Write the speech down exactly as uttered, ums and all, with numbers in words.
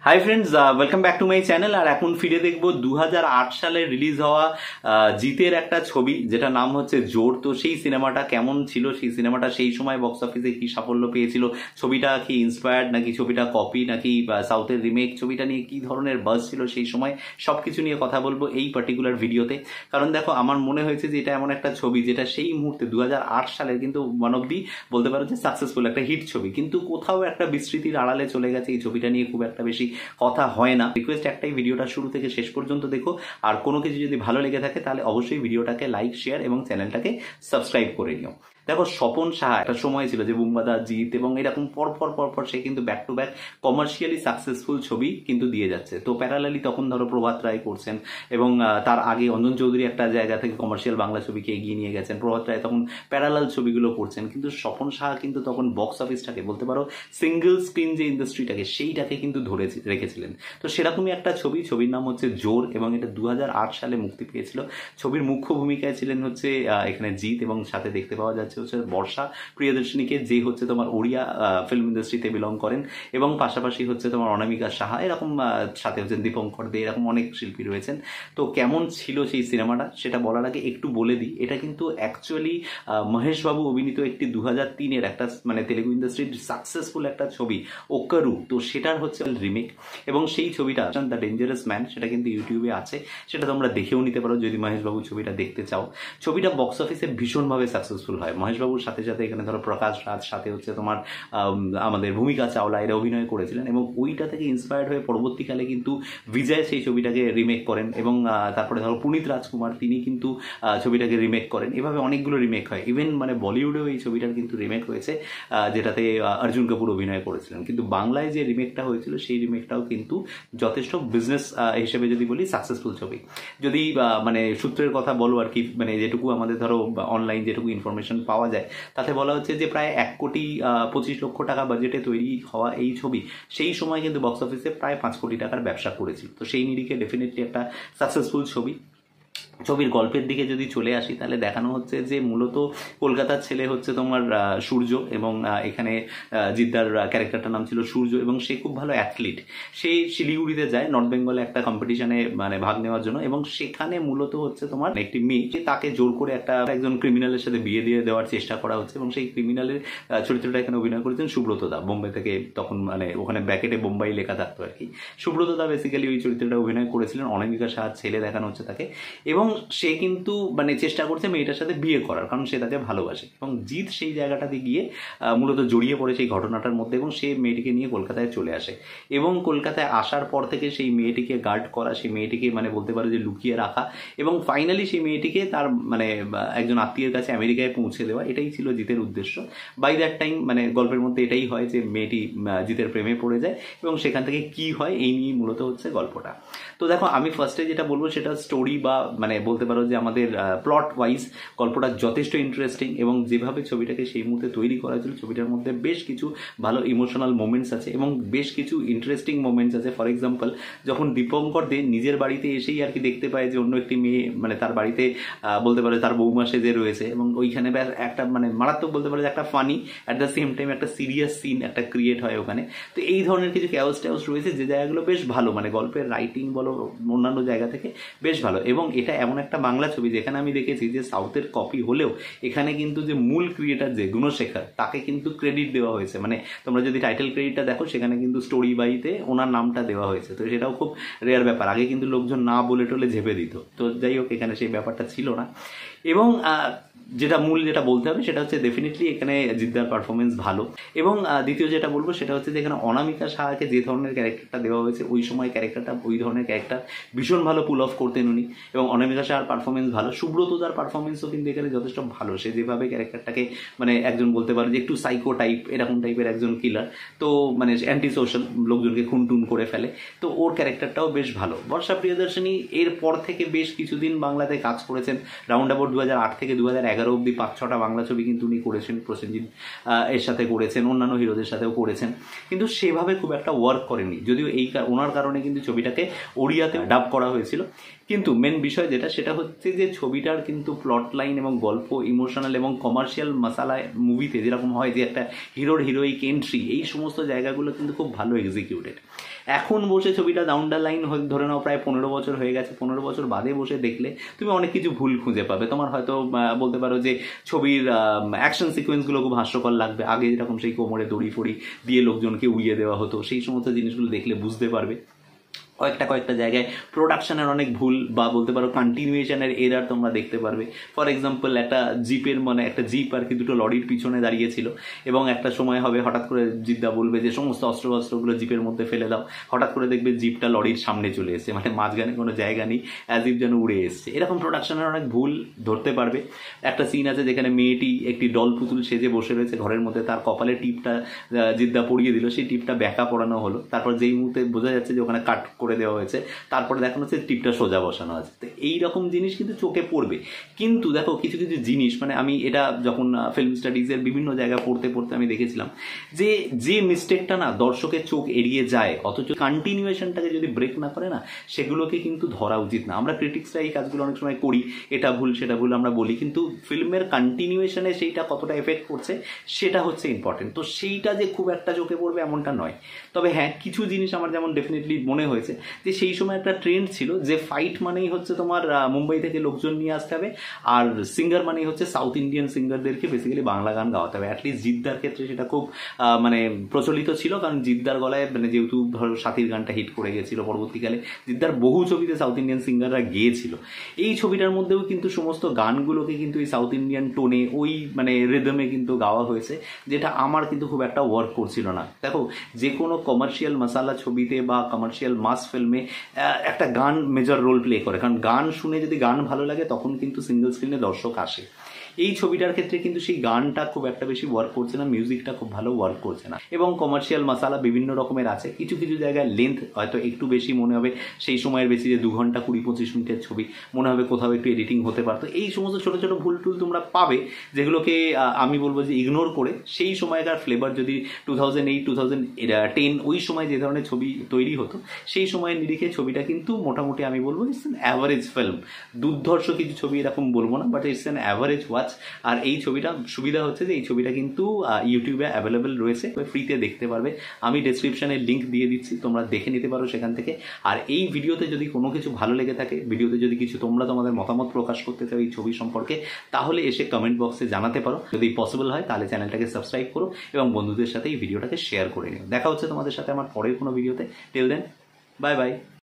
High friends welcome back to my channel और এখন ফিরে দেখব दो हज़ार आठ সালে রিলিজ হওয়া জিতের একটা ছবি যেটা নাম হচ্ছে জোর। তো সেই সিনেমাটা কেমন ছিল, সেই সিনেমাটা সেই সময় বক্স অফিসে কি সাফল্য পেয়েছিল, ছবিটা কি ইন্সপায়ার্ড নাকি ছবিটা কপি নাকি সাউথের রিমেক, ছবিটা নিয়ে কি ধরনের বাজ ছিল সেই সময়, সবকিছু নিয়ে কথা বলবো এই পার্টিকুলার ভিডিওতে। কারণ দেখো আমার মনে হয়েছে যে এটা এমন একটা ছবি যেটা সেই মুহূর্তে দু হাজার আট সালের কিন্তু ওয়ান অফ দি বলতে পারো যে সাকসেসফুল একটা হিট ছবি, কিন্তু কোথাও একটা বিস্তৃতির আড়ালে চলে গেছে। এই ছবিটা নিয়ে খুব একটা বেশি কথা হয় না। রিকোয়েস্ট একটাই, ভিডিওটা শুরু থেকে শেষ পর্যন্ত দেখো, আর কোনো কিছু যদি ভালো লেগে থাকে তাহলে অবশ্যই ভিডিওটাকে লাইক শেয়ার এবং চ্যানেলটাকে সাবস্ক্রাইব করে নিও। দেখো স্বপন সাহা একটা সময় ছিল যে বুম্বাদা, জিত এবং এরকম পর পর পর পর সে কিন্তু back to back commercially successful ছবি কিন্তু দিয়ে যাচ্ছে। তো প্যারালালি তখন ধরো প্রভাত রায় করছেন এবং তার আগে অঞ্জন চৌধুরী একটা জায়গা থেকে কমার্শিয়াল বাংলা ছবিকে এগিয়ে নিয়ে গেছেন। প্রভাত রায় তখন প্যারালাল ছবিগুলো করছেন, কিন্তু স্বপন সাহা কিন্তু তখন বক্স অফিসটাকে বলতে পারো সিঙ্গেল স্ক্রিন যে ইন্ডাস্ট্রিটাকে সেইটাকে কিন্তু ধরে রেখেছিলেন। তো সেরকমই একটা ছবি, ছবির নাম হচ্ছে জোর এবং এটা দু হাজার আট সালে মুক্তি পেয়েছিল। ছবির মুখ্য ভূমিকায় ছিলেন হচ্ছে এখানে জিত এবং সাথে দেখতে পাওয়া যাচ্ছে হচ্ছে বর্ষা প্রিয়দর্শনীকে, যে হচ্ছে তোমার ওড়িয়া ফিল্ম ইন্ডাস্ট্রিতে বিলং করেন, এবং পাশাপাশি হচ্ছে তোমার অনামিকা সাহা, এরকম সাথে হচ্ছেন দীপঙ্কর দে, এরকম অনেক শিল্পী রয়েছেন। তো কেমন ছিল সেই সিনেমাটা সেটা বলার আগে একটু বলে দিই, এটা কিন্তু অ্যাকচুয়ালি মহেশবাবু অভিনীত একটি দু হাজার তিনের একটা মানে তেলেগু ইন্ডাস্ট্রির সাকসেসফুল একটা ছবি ওকারু, তো সেটার হচ্ছে রিমেক। এবং সেই ছবিটা দ্য ডেঞ্জারাস ম্যান সেটা কিন্তু ইউটিউবে আছে, সেটা তোমরা দেখেও নিতে পারো যদি মহেশবাবু ছবিটা দেখতে চাও। ছবিটা বক্স অফিসে ভীষণভাবে সাকসেসফুল হয়। মহেশবাবুর সাথে সাথে এখানে ধরো প্রকাশ রাজ, সাথে হচ্ছে তোমার আমাদের ভূমিকা চাওলা এরা অভিনয় করেছিলেন, এবং ওইটা থেকে ইন্সপায়ার্ড হয়ে পরবর্তীকালে কিন্তু বিজয় সেই ছবিটাকে রিমেক করেন, এবং তারপরে ধরো পুনিত রাজকুমার তিনি কিন্তু ছবিটাকে রিমেক করেন। এভাবে অনেকগুলো রিমেক হয়, ইভেন মানে বলিউডেও এই ছবিটার কিন্তু রিমেক হয়েছে যেটাতে অর্জুন কাপুর অভিনয় করেছিলেন। কিন্তু বাংলায় যে রিমেকটা হয়েছিল সেই রিমেকটাও কিন্তু যথেষ্ট বিজনেস হিসেবে যদি বলি সাকসেসফুল ছবি। যদি মানে সূত্রের কথা বলো আর কি, মানে যেটুকু আমাদের ধরো অনলাইন যেটুকু ইনফরমেশন পাওয়া যায় তাতে বলা হচ্ছে যে প্রায় এক কোটি পঁচিশ লক্ষ টাকা বাজেটে তৈরি হওয়া এই ছবি সেই সময় কিন্তু বক্স অফিসে প্রায় পাঁচ কোটি টাকার ব্যবসা করেছিল। তো সেই নিরিখে ডেফিনেটলি একটা সাকসেসফুল ছবি। ছবির গল্পের দিকে যদি চলে আসি তাহলে দেখানো হচ্ছে যে মূলত কলকাতার ছেলে হচ্ছে তোমার সূর্য, এবং এখানে জিদ্দার ক্যারেক্টারটার নাম ছিল সূর্য, এবং সে খুব ভালো অ্যাথলিট। সে শিলিগুড়িতে যায় নর্থ বেঙ্গলে একটা কম্পিটিশনে মানে ভাগ নেওয়ার জন্য, এবং সেখানে মূলত হচ্ছে তোমার একটি মেয়ে, তাকে জোর করে একটা একজন ক্রিমিনালের সাথে বিয়ে দিয়ে দেওয়ার চেষ্টা করা হচ্ছে, এবং সেই ক্রিমিনালের চরিত্রটা এখানে অভিনয় করেছেন সুব্রতদা, বোম্বে থেকে, তখন মানে ওখানে ব্যাকেটে বোম্বাই লেখা থাকতো আর কি। সুব্রতদা বেসিক্যালি ওই চরিত্রটা অভিনয় করেছিলেন, অনামিকা সাহার ছেলে দেখানো হচ্ছে তাকে, এবং সে কিন্তু মানে চেষ্টা করছে মেয়েটার সাথে বিয়ে করার, কারণ সে তাকে ভালোবাসে। এবং জিৎ সেই জায়গাটাতে গিয়ে মূলত জড়িয়ে পড়ে সেই ঘটনাটার মধ্যে, এবং সে মেয়েটিকে নিয়ে কলকাতায় চলে আসে, এবং কলকাতায় আসার পর থেকে সেই মেয়েটিকে গার্ড করা, সেই মেয়েটিকে মানে বলতে পারো যে লুকিয়ে রাখা, এবং ফাইনালি সেই মেয়েটিকে তার মানে একজন আত্মীয়ের কাছে আমেরিকায় পৌঁছে দেওয়া, এটাই ছিল জিতের উদ্দেশ্য। বাই দ্যাট টাইম মানে গল্পের মধ্যে এটাই হয় যে মেয়েটি জিতের প্রেমে পড়ে যায়, এবং সেখান থেকে কি হয় এই নিয়ে মূলত হচ্ছে গল্পটা। তো দেখো আমি ফার্স্টে যেটা বলবো সেটা স্টোরি বা মানে বলতে পারো যে আমাদের প্লট ওয়াইজ গল্পটা যথেষ্ট ইন্টারেস্টিং, এবং যেভাবে ছবিটাকে সেই মুহূর্তে তৈরি করা হয়েছিল ছবিটার মধ্যে বেশ কিছু ভালো ইমোশনাল মোমেন্টস আছে এবং বেশ কিছু ইন্টারেস্টিং মোমেন্টস আছে। ফর এক্সাম্পল যখন দীপঙ্কর দে নিজের বাড়িতে এসেই আর কি দেখতে পায় যে অন্য একটি মেয়ে মানে তার বাড়িতে বলতে পারে তার বৌমা সেজে রয়েছে, এবং ওইখানে একটা মানে মারাত্মক বলতে পারে যে একটা funny at the same time একটা সিরিয়াস সিন একটা ক্রিয়েট হয় ওখানে। তো এই ধরনের কিছু ক্যাওস ট্যাওস রয়েছে যে জায়গাগুলো বেশ ভালো, মানে গল্পের রাইটিং বলো অন্যান্য জায়গা থেকে বেশ ভালো। এবং এটা এমন একটা বাংলা ছবি যেখানে আমি দেখেছি যে সাউথের কপি হলেও এখানে কিন্তু যে মূল ক্রিয়েটার যে গুণশেখর তাকে কিন্তু ক্রেডিট দেওয়া হয়েছে, মানে তোমরা যদি টাইটেল ক্রেডিটটা দেখো সেখানে কিন্তু স্টোরি বাইতে ওনার নামটা দেওয়া হয়েছে। তো সেটাও খুব রেয়ার ব্যাপার, আগে কিন্তু লোকজন না বলে টলে ঝেপে দিত, তো যাই হোক এখানে সেই ব্যাপারটা ছিল না। এবং যেটা মূল যেটা বলতে হবে সেটা হচ্ছে ডেফিনেটলি এখানে জিদ্দার পারফরমেন্স ভালো। এবং দ্বিতীয় যেটা বলবো সেটা হচ্ছে যে এখানে অনামিকা সাহাকে যে ধরনের ক্যারেক্টারটা দেওয়া হয়েছে ওই সময় ক্যারেক্টারটা ওই ধরনের ক্যারেক্টার ভীষণ ভালো পুল অফ করতেন উনি, এবং অনামিকা সাহার পারফরমেন্স ভালো। সুব্রতদার পারফরমেন্সও কিন্তু এখানে যথেষ্ট ভালো, সে যেভাবে ক্যারেক্টারটাকে মানে একজন বলতে পারে যে একটু সাইকো টাইপ এরকম টাইপের একজন কিলার, তো মানে অ্যান্টি সোশ্যাল, লোকজনকে খুন টুন করে ফেলে, তো ওর ক্যারেক্টারটাও বেশ ভালো। বর্ষা প্রিয়দর্শনী এর পর থেকে বেশ কিছুদিন বাংলাতে কাজ করেছেন, রাউন্ড অ্যাবাউট দু হাজার আট থেকে দু হাজার এগারো অব্দি পাঁচ ছটা বাংলা ছবি কিন্তু উনি করেছেন, প্রসেনজিৎ এর সাথে করেছেন, অন্যান্য হিরোদের সাথেও করেছেন, কিন্তু সেভাবে খুব একটা ওয়ার্ক করেনি, যদিও এই ওনার কারণে কিন্তু ছবিটাকে ওড়িয়াতে ডাব করা হয়েছিল। কিন্তু মেন বিষয় যেটা সেটা হচ্ছে যে ছবিটার কিন্তু প্লট লাইন এবং গল্প ইমোশনাল এবং কমার্শিয়াল মশালা মুভিতে যেরকম হয় যে একটা হিরোর হিরোইক এন্ট্রি, এই সমস্ত জায়গাগুলো কিন্তু খুব ভালো এক্সিকিউটেড। এখন বসে ছবিটা ডাউন দ্য লাইন ধরে নাও প্রায় পনেরো বছর হয়ে গেছে, পনেরো বছর বাদে বসে দেখলে তুমি অনেক কিছু ভুল খুঁজে পাবে। তোমার হয়তো বলতে পারো যে ছবির অ্যাকশন সিকোয়েন্সগুলো খুব হাস্যকর লাগবে, আগে যেরকম সেই কোমরে দড়ি ফড়ি দিয়ে লোকজনকে উইয়ে দেওয়া হতো সেই সমস্ত জিনিসগুলো দেখলে বুঝতে পারবে। কয়েকটা কয়েকটা জায়গায় প্রোডাকশনের অনেক ভুল বা বলতে পারো কন্টিনিউয়েশনের এরার তোমরা দেখতে পারবে। ফর এক্সাম্পল একটা জিপের মানে একটা জিপ আর কি দুটো লরির পিছনে দাঁড়িয়েছিল এবং একটা সময় হবে হঠাৎ করে জিদ্দা বলবে যে সমস্ত অস্ত্র অস্ত্রগুলো জিপের মধ্যে ফেলে দাও, হঠাৎ করে দেখবে জিপটা লরির সামনে চলে এসছে, মানে মাঝখানে কোনো জায়গা নেই, অ্যাজ ইফ যেন উড়ে এসছে। এরকম প্রোডাকশনের অনেক ভুল ধরতে পারবে। একটা সিন আছে যেখানে মেয়েটি একটি ডল পুতুল সেজে বসে রয়েছে ঘরের মধ্যে, তার কপালে টিপটা জিদ্দা পরিয়ে দিল, সেই টিপটা ব্যাকা পড়ানো হলো, তারপর যেই মুহূর্তে বোঝা যাচ্ছে যে ওখানে কাট করে দেওয়া হয়েছে তারপরে দেখানো হচ্ছে টিপটা সোজা বসানো আছে। তো এইরকম জিনিস কিন্তু চোখে পড়বে। কিন্তু দেখো কিছু কিছু জিনিস মানে আমি এটা যখন ফিল্ম স্টাডিজের বিভিন্ন জায়গায় পড়তে পড়তে আমি দেখেছিলাম যে যে মিস্টেকটা না দর্শকের চোখ এড়িয়ে যায় অথচ কন্টিনিউয়েশনটাকে যদি ব্রেক না করে না সেগুলোকে কিন্তু ধরা উচিত না। আমরা ক্রিটিক্সরা এই কাজগুলো অনেক সময় করি, এটা ভুল সেটা ভুল আমরা বলি, কিন্তু ফিল্মের কন্টিনিউয়েশনে সেইটা কতটা এফেক্ট করছে সেটা হচ্ছে ইম্পর্টেন্ট। তো সেইটা যে খুব একটা চোখে পড়বে এমনটা নয়। তবে হ্যাঁ কিছু জিনিস আমার যেমন ডেফিনেটলি মনে হয়েছে যে সেই সময় একটা ট্রেন্ড ছিল যে ফাইট মানেই হচ্ছে তোমার মুম্বাই থেকে লোকজন নিয়ে আসতে হবে আর সিঙ্গার মানেই হচ্ছে সাউথ ইন্ডিয়ান সিঙ্গারদেরকে বেসিক্যালি বাংলা গান গাওয়াতে হবে। অ্যাটলিস্ট জিদ্দার ক্ষেত্রে সেটা খুব মানে প্রচলিত ছিল, কারণ জিদ্দার গলায় মানে যেহেতু ধরো সাথীর গানটা হিট করে গেছিল, পরবর্তীকালে জিদ্দার বহু ছবিতে সাউথ ইন্ডিয়ান সিঙ্গাররা গেয়েছিল। এই ছবিটার মধ্যেও কিন্তু সমস্ত গানগুলোকে কিন্তু এই সাউথ ইন্ডিয়ান টোনে ওই মানে রিদমে কিন্তু গাওয়া হয়েছে, যেটা আমার কিন্তু খুব একটা ওয়ার্ক করছিল না। দেখো যে কোনো কমার্শিয়াল মশালা ছবিতে বা কমার্শিয়াল মাস ফিল্মে একটা গান মেজর রোল প্লে করে, কারণ গান শুনে যদি গান ভালো লাগে তখন কিন্তু সিঙ্গেল স্ক্রিনে দর্শক আসে। এই ছবিটার ক্ষেত্রে কিন্তু সেই গানটা খুব একটা বেশি ওয়ার্ক করছে না, মিউজিকটা খুব ভালো ওয়ার্ক করছে না, এবং কমার্শিয়াল মশালা বিভিন্ন রকমের আছে। কিছু কিছু জায়গায় লেন্থ হয়তো একটু বেশি মনে হবে, সেই সময়ের বেশি যে দু ঘন্টা কুড়ি পঁচিশ মিনিটের ছবি মনে হবে কোথাও একটু এডিটিং হতে পারতো। এই সমস্ত ছোটো ছোটো ভুল টুল তোমরা পাবে যেগুলোকে আমি বলবো যে ইগনোর করে সেই সময়কার ফ্লেভার যদি two thousand eight two thousand ten ওই সময় যে ধরনের ছবি তৈরি হতো সেই সময়ের নিরিখে ছবিটা কিন্তু মোটামুটি আমি বলবো ইটস অ্যান অ্যাভারেজ ফিল্ম। দুর্ধর্ষ কিছু ছবি এরকম বলবো না, but it's an average watch. আর এই ছবিটা সুবিধা হচ্ছে যে এই ছবিটা কিন্তু ইউটিউবে অ্যাভেলেবেল রয়েছে, ফ্রিতে দেখতে পারবে। আমি ডেসক্রিপশনে লিঙ্ক দিয়ে দিচ্ছি, তোমরা দেখে নিতে পারো সেখান থেকে। আর এই ভিডিওতে যদি কোনো কিছু ভালো লেগে থাকে, ভিডিওতে যদি কিছু তোমরা তোমাদের মতামত প্রকাশ করতে চাও এই ছবি সম্পর্কে, তাহলে এসে কমেন্ট বক্সে জানাতে পারো। যদি পসিবল হয় তাহলে চ্যানেলটাকে সাবস্ক্রাইব করো এবং বন্ধুদের সাথে এই ভিডিওটাকে শেয়ার করে নিও। দেখা হচ্ছে তোমাদের সাথে আমার পরের কোনো ভিডিওতে। Till then, bye by.